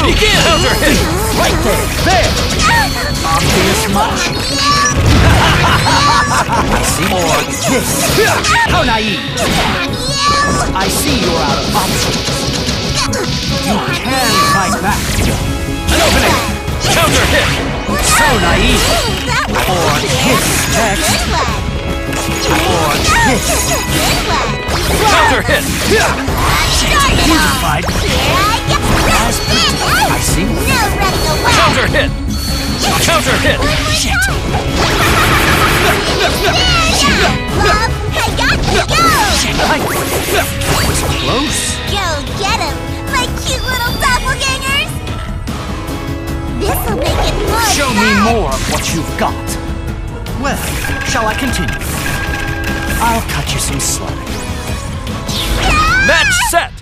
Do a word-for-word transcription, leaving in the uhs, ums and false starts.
Begin! Counter hit! Right there! There! Obvious much? I see. Or this. How naive! I see you're out of options. You can fight back. An opening! Counter hit! So naive. Or this next. Or this. Counter hit! Beautified. As I see. Counter hit! Counter hit! Shit. I got to go! I was close. Go get him, my cute little doppelgangers! This'll make it more Show fun! me more of what you've got. Well, shall I continue? I'll cut you some slack. Match set!